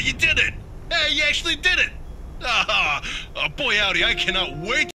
you did it! Hey, you actually did it! Boy howdy, I cannot wait